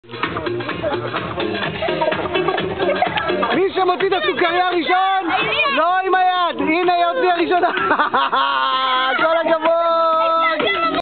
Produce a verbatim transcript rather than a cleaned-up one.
מי שמוציא את הסוכריה הראשון? לא עם היד. הנה יוציא הראשון. כל הכבוד.